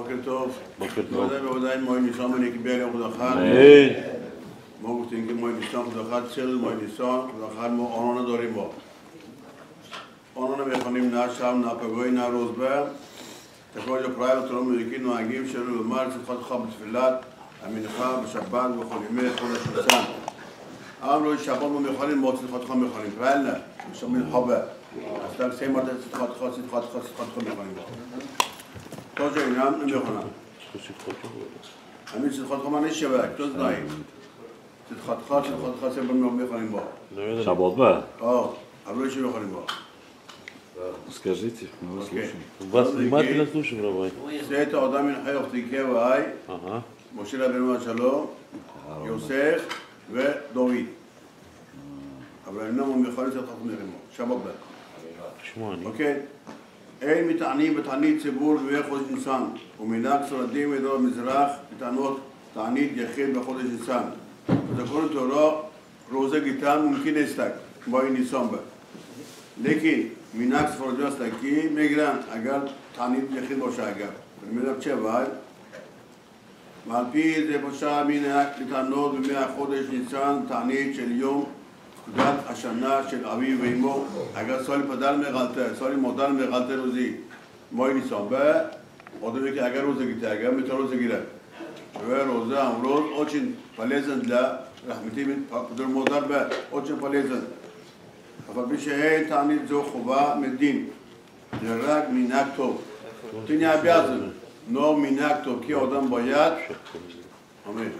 בוקר טוב. בוקר טוב. בוודאי מוי ניסון ונקבל חודש אחד. ما گفتیم که ما نیستان خداخواد چل ما نیستان خداخواد ما آنها داریم با آنها میخوانیم نه شب نه پگاهی نه روزبه تکاج پرایو ترام میگی نو اگیم شروع مارس خود خواب تفلات امین خواب شبان و خلیمه خودش انسان امروز شبان ما میخوانیم موت خود خواب میخوانیم پرایل نه شامل خوابه اصلا سه مرد خود خود میخوانیم تا جای نام نمیخوانم امین خود خواب نیست شبک توز نایم خاطر برنامه می‌خوانیم با. شبات با. اولش می‌خوانیم با. Скажите, мы вас слушаем. Вас внимательно слушаем, Рабай. Все это Адам ин хайохти кевай. Моше рабину шалом, יוסף ודוד. אבל אנחנו מיוחדים של חכמים מרימו. שבת בה. שמעני. אוקיי. אין מטענים בתענית ציבור בחודש ניסן, ומנהג ספרדים מדור מזרח בטענות תענית יחיד בחודש ניסן. ذکر تورا روزه گیتن ممکن است با این نیسان به لیکن میناکس فرجا است که میگرن اگر تانید یخید باشه اگر میگم چه وای والپی زبوشا میناک لتنود بمیا خودش نیسان تانید چل یوم گل اشنا چل آوی ویمو اگر سال پدر میغلطه سال مادر میغلطه روزی ما این نیسان به آدمی که اگر روزه گیته اگر میتونه روزه گیره و روزه امروز اوچین فلیزند لا رحمتی من پدر مادر به اوچین فلیزند فبیشه هی تانید زو خوبا مدین جرق مینک تو تینی بیازن نو مینک تو کی آدم باید آمین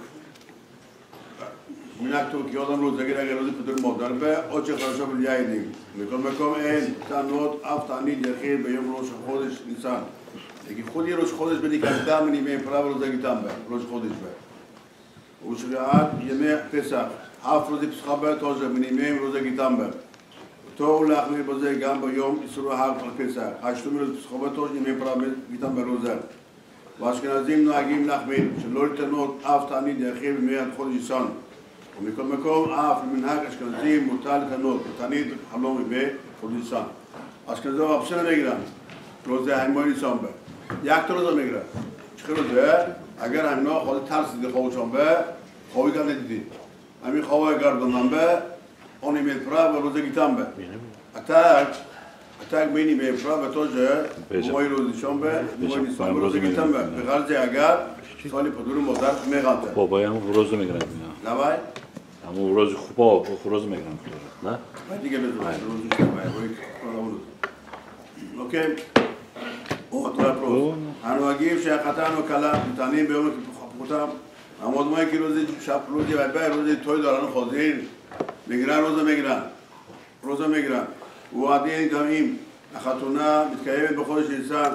مینک تو کی آدم روزه گیر اگر روزی پدر مادر به اوچین خرشا بلیایی دیم میکن این تانود اف تانید یخیر به یوم روش خودش انسان یکی خودی روش خودش بدی کردم نیمه پرا روزه گیتم به روش خودش به وشریعت یمه پسح هفت روزی پسخابه تازه نیمه روزه گیتم به تو لحمه بازه گام به یوم اسرو هفت پسح هشتم روز پسخابه تازه نیمه پرا گیتم به روزه واشکنازیم نو اگیم لحمه شلوری تنود هفت تانی داخل میاد خود انسان و میکم هفت من هک اشکنازیم مطال تنود تانی حلومی به خود انسان اشکنازیم آپشن میگیرن روزه همین انسان به یک تا روزه میگیره چه روزه اگر همینا خود ترس دیده خوابشان به خوابی که ندیدی همین خوابای گردانم به آنی میل پرا و روزه گیتم به اتاک بینی میل پرا و توجه موی روزشان به موی نیستان به روزه گیتم به به غرض اگر سالی پدور مادر میغلطه بابای همون روزه میگرن نه بای؟ همون روز خوبا روزه میگرن نه؟ باید دیگه بزنم روزش باید اوکی اوتلا پروز هنوگیم شیخاتان و کلام تانیم به اون که بخوتم امادمایی که روزی شب روزی و بعد روزی توی دارن خودین میگیرن روزه میگیرن و عادی دائم خاتونا متکیف به خودش انسان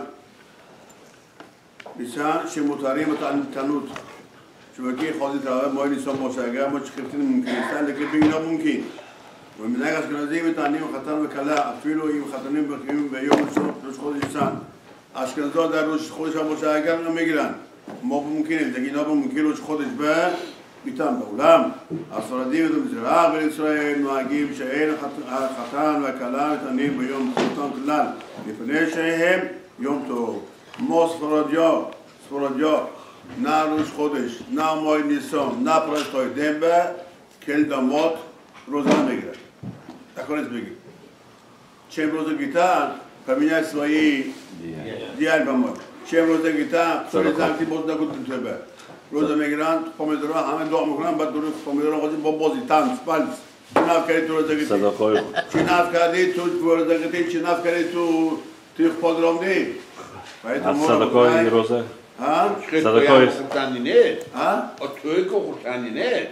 شموتاری تنود شبکه خودی تراوی ما نیستم مشاگه ما چکرتین ممکن است لیکن بینا ممکن و من نگاش کنازی میتونیم خاتون و کلا افیلو این خاتونیم بخیم به یوم روز خود انسان اشکنزا در روش خودش هم مشاهگر نمیگیرن ما ممکنه دیگه اینا ممکنه روش خودش به بیتن به اولم اسرادی و مزرع بر اسرائیل نواگیم شهر خاتان و کلام تنیم به یوم سلطان کلال میپنه شهر یوم تو ما سفرادیا نه روش خودش نه مای نیسان نه پرستای دنبه کل داماد روزه نمیگیره تکانش بگیر چه روزه گیتن کمینه اسمایی دیال بامد چه روزه گیتن سوری زنگی باز نگوتن تو به روزه میگیرن پامیدورا همه دعا میکنن بعد دور پامیدورا خودی با بازی تانس پالس چی ناف کردی تو روزه گیتی چی ناف کردی تو روزه گیتی چی ناف کردی تو تیخ پادرام دی صدقای روزه صدقای خوشانی نه توی که خوشانی نه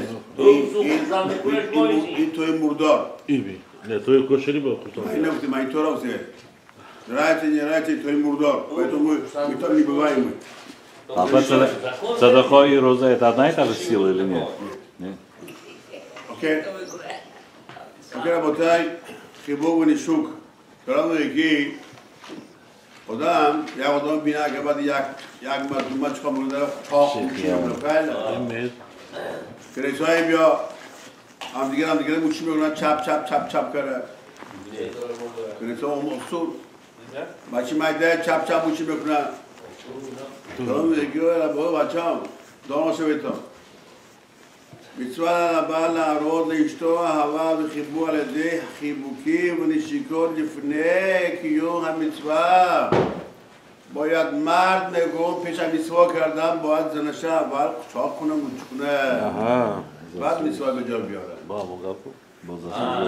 این توی مردار نه توی کشری با خوشانی این نفتی من تو راوزه رایتی توی مردار میتونم میبوایم صدقای روزه это одна и та же сила или нет? окей רבותיי, חיבור ונישוק קראנו יגי אדם, یک آدم بینا که بعد یک مردم چکا مورد پاک میشه نفعل کلیسای بیا هم دیگه موچی میگونن چپ کرده کلیسا هم اصول بچه مایده چپ موچی میکنن دارم میگه با بچه‌ام دارم شویتم מצווה הבאה להראות לאשתו אהבה וחיבור על ידי חיבוקים ונשיקות לפני קיום המצווה. باید مرد نگون پیش میسوا کردن باید زنشه اول چاق کنه مچکنه بعد میسوا به جا بیاره. بابا گفتم باز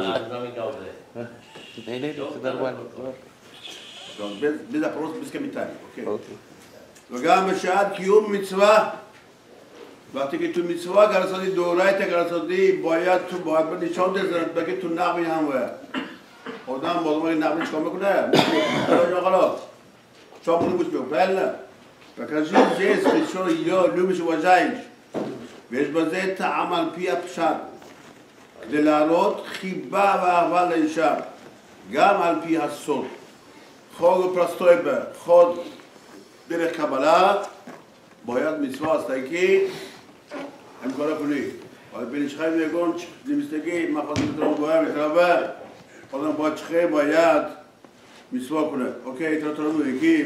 بذار پروس بیست که میتونی. وگم شاید کیوم میسوا وقتی که تو میسوا گرسادی دورای تگرسادی باید تو باید به نشان دزرد بگی تو نقمی هم وه. آدم بازمانی نقمی چکار میکنه؟ خلاص. شو bunu bu böyle. Bakacağız cez şu yo lübüş vajayış. Vezbazet amal piya pşat. Delarot khiba ve ahval inşa. Gam al piya sol. Khod prostoy be. Khod bir kabala. Bayat misva asta ki hem kara kuni. Ay ben işhay megon demisteki maqadim drom boya metraba. Ondan başçı bayat میسوا کنه. اوکی ترتون یکی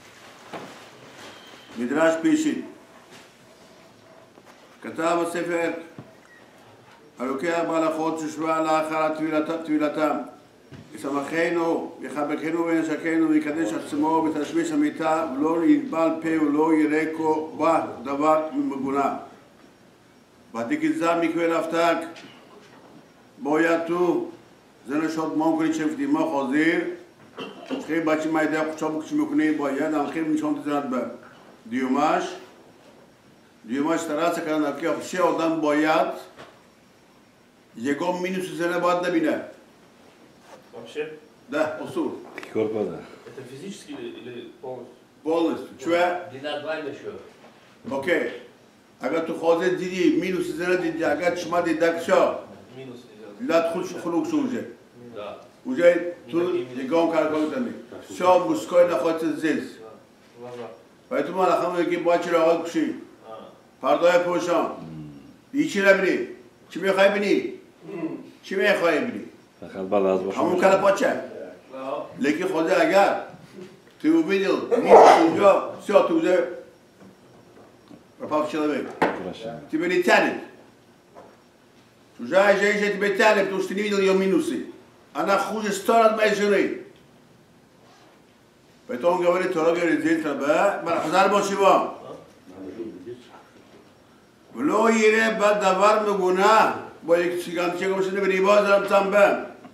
مدرش پیشی کتاب سفر الوکی بالا خود ششوا لاخرت تویلتام اسمخینو یخبکینو و نشکینو میکدش اسمو بتشمیش میتا لو یبال پی و لو یریکو با دوار مگونا بعدی که زمی که رفتک باید تو زنشاد ممکنی چفتی ما خازیر خیلی بچه مایده خوشا بکشی میکنی باید هم خیلی نشان تزند به دیوماش تراس کردن که خوشی آدم باید یکم مینوس زنه باید نبینه вообще? Да, اصول Корпа, да. Это физически или полностью? Полностью. Чуя? Окей. اگر تو خوازه دیدی مینوس زنه دیدی اگر شما دیدک شا لا تخلش خلوق شوجه уже tu никому карком не. Все мужское находится здесь. Поэтому Аллах говорит, бачи рагал куши. Пардой пошам. Ичи набини. Чи мехай бини? Чи мехай бини? فقط بعد از باشه. همون کلا پاچه. لیکن خود اگر تو увидел ничего, все ты уже пропал человек. Тебе не тянет. Чужая женщина тебе тянет, потому что ты не видел ее минусы. Она хуже 100 раз моей жены. Поэтому говорит, Тора говорит, здесь треба, барахзар боши вам. ולא יראה בדבר מגונה, בוא גם שגם שזה בריבו זה מצמבם.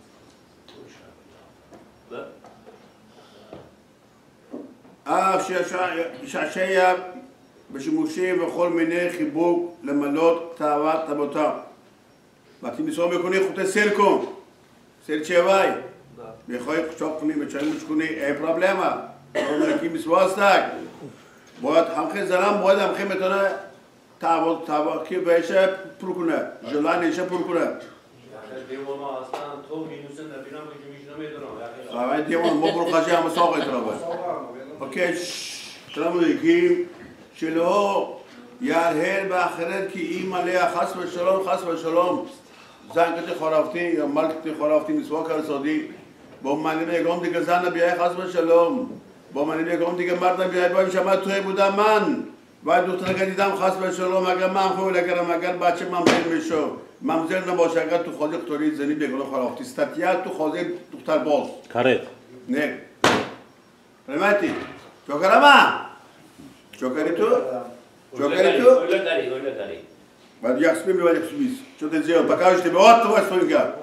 אף שעשיה בשימושים וכל מיני חיבוק למלות תאוות אבותם. ואתם מסוים מקוני חוטי סלקום. Серчевай. Михай чокни, мечаем чукни, проблема. Он каким свастак. Вот хамхе зарам, вот хамхе метона табак ки веше прукуна. Желание еще прукуна. Девона астан то минусы набирам, что мишна медорам. А девон мо прукажи ам согай траба. Окей. Трамуки שלא ירהר באחרת כי אם עליה חס ושלום زنگت خرافتی یا ملکت خرافتی مسواک رسادی با من میگم دیگه زن بیای خاص بشلم با من میگم دیگه مرد بیای با شما توی بودم من و دختر دیدم خاص بشلم اگر من خوب نکردم اگر بچه ممزل میشم ممزل نباشه اگر تو خاطر توری زنی بگو خرافتی استاتیا تو خاطر دختر باز کارت نه پرماتی چوکاری تو بعد я спим или я спис. Что ты сделал? Покажешь тебе вот твой столько.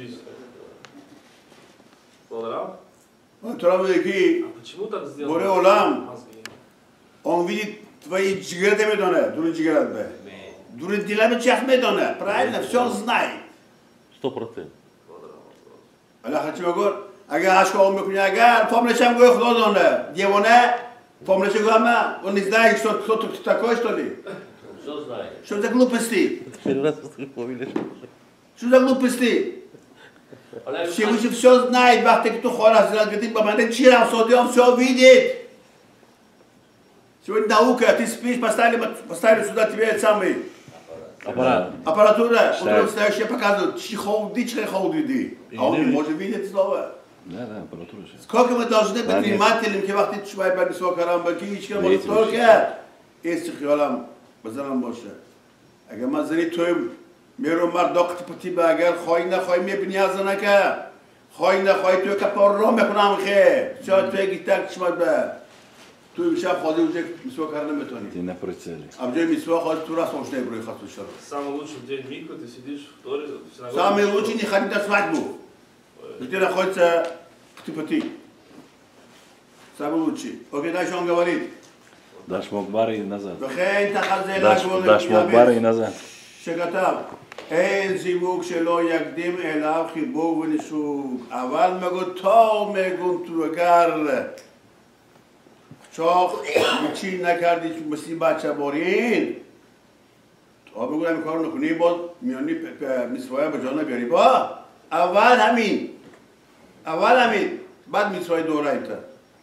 Он травмики. Почему так сделал? Горе улам. Он видит твои джиграды медоне, дури джиграды. Дури дилами чих медоне. Правильно, все знает. 100%. Allah хочу говорить. اگر عشق اون میکنی اگر فاملشم گوی خدا دونه دیوانه فاملش گوامه اون نیزده що такое что ли? Что за глупости? Что за глупости? Всевышний все знает, вахты кто хорас, говорит, бабане чирам соди, он все видит. Сегодня наука, ты спишь, поставили сюда тебе самый аппаратура, утром встаешь, я показываю, чихолди, а он не может видеть снова. نه امپراتورش. Сколько мы должны быть внимательными که وقتی شما باید مسواک حرام بگی هیچ که ما طور کرد ایست خیالم بزنم باشه. اگر من زنی توی میرو مرد داخت پتی به اگر خواهی نخواهی میبینی از نکه خواهی نخواهی توی کپار را میکنم خیلی شاید توی گیتک شماد به توی میشه خواهی اوزه مسواک حرام نمیتونی. Ты на прицеле. ابجای مسواک خواهی تو راست موشنه بروی خواهد شد. Самый лучший день микро, ты сидишь в Торе, в синагоге. Самый лучший не ходить на свадьбу. Где находится пти. Самый лучший. Окей, дальше он говорит. Дашь Мокбара и назад. Дашь Мокбара и назад. שכתב, אין זיווג שלא יקדים אליו חיבור ונישוק, אבל מגותו מגונטוגר. چاق چی نکردی مصیبت چبارین تو بگو همین کارو نکنی باز میانی میسوایه به جان بیاری با اول همین بعد میسوایه دوره ایتا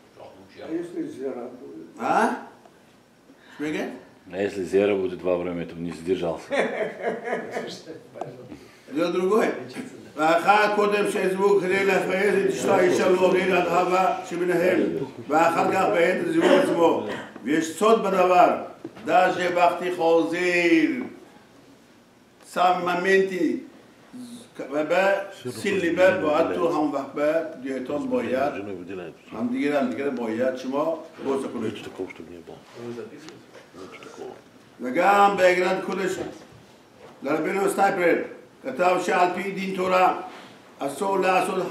а? Что беге? А если зера будет во время этого не сдержался? Это другое. ואחר קודם שהזיווג כדי להפריז את אשתו האישה לא ראינה עד הווה שביניהם ואחר כך בעת הזיווג עצמו ויש סוד בדבר דע שבחתי חוזר סממנטי ובסיליבה בעתו המבחבה דיאטון باید هم دیگر باید شما بوسه کنید וגם באגרת קודש לרבנו סטייפלר כתב שעל פי דין תורה אסור לעשות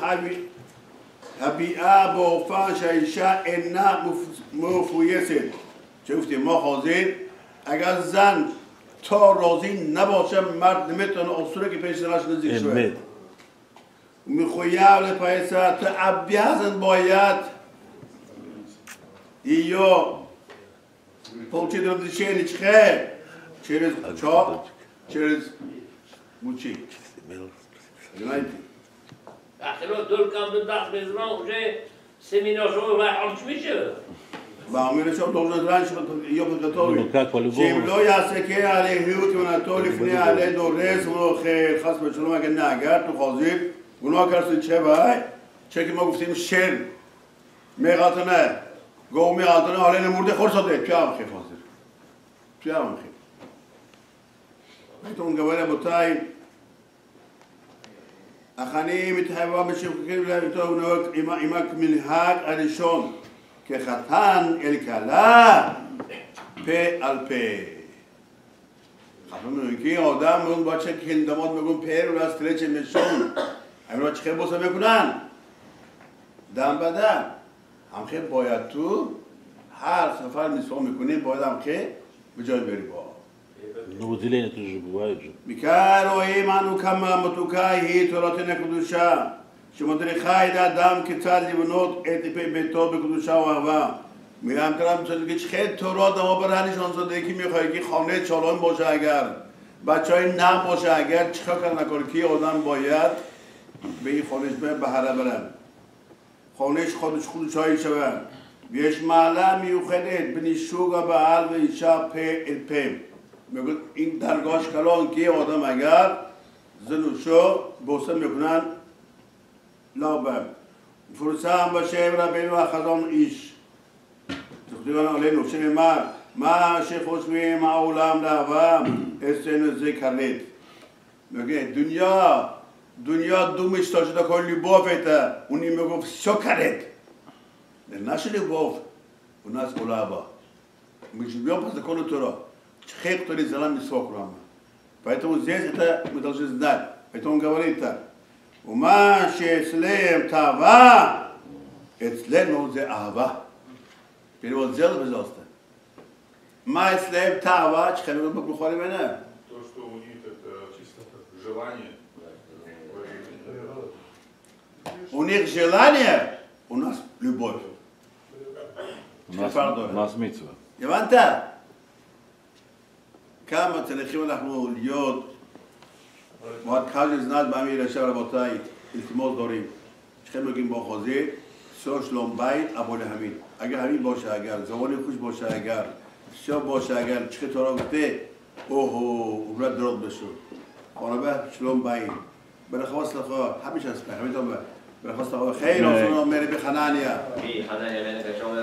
הביאה באופן שהאישה אינה מפויסת شفتی ما حاضر اگر زن تا راضی نباشه مرد نمیتونه اصوله که پیش سرش نزدیک شود میخویه لپایسه تا ابیازن باید یا پوچی درمزیشه نیچخه через چاپ через مучی اخیرا دور کم دو دست بزنم اونجا سمینار شما باید حالش میشه و امیر شما دولت رنج یا بگذاری شیبلوی هسته که علیه هیو که من طولیفنی علیه دورس اونو خیلی خاص به شما اگر نه اگر تو خواضیر اونا کرسی چه بای چه که ما گفتیم شر میغلطنه گو میغلطنه حالا نمورده خور ساده پیام خیلی خواضیر پیام خیلی بیتون گواره بطای اخانی متحبا بشکل لابتو نوک ایمک منهاج اریشون که خطان الکلا په الپه خطان میگه آدم اون باشه که هندمات میگن پیر و از ترچه میشون همین چه بوسه میکنن دم بدن هم خیلی باید تو هر سفر میسوم میکنیم باید هم خیلی به جای بری با Ну, выделение тоже бывает же. بکر و ایمانو کما متوکایی تورات نکدوشا שמדריכה את האדם כיצד לבנות את ביתו בקדושה ואהבה. میگم کرم چون که خیلی تورات اما برای نشان زده که میخوای که خانه چالان باشه اگر بچهای نم باشه اگر چیکار کار نکنه که آدم باید به این خانهش بهره برن خانهش خودش هایی شود بیش معلم میوخدت بنیشوگا به حل و ایشا په میگه این درگاهش کلان که آدم اگر زنوشو بوسه میکنن لابم فرصه هم باشه برای بین و خزان ایش تخدیگان علیه نوشن مر ما شیخوش میم اولام لعوام استین ذکرید میگه دنیا دومش تا شده که لیبافته اونی میگفت شو کرد نشه لیباف اون از اولابا میگه بیام پس کنه تو را خیلی توری زلم میسوا کنم поэтому здесь это мы должны знать поэтому говорит так ומה שאצלם תאווה, אצלנו זה אהבה. перевод сделай, пожалуйста. מה אצלם תאווה, שכנים בבחורים ממנה? То, что у них это чисто желание. У них желание, у нас любовь. У нас митцва. הבנת? כמה צריכים אנחנו להיות باید کاج زند با امیر شب رباطای التماس داریم چه میگیم با خازی سر شلون بیت ابوال همین اگر همین باشه اگر زبان خوش باشه اگر شب باشه اگر چه طرا گفته اوه عمرت درود بشه خانه شلون بیت برای خواست لخوا همیشه هست همین تام וחסר חיר, עושה אומר בחנניה. في حنانيا بينك شو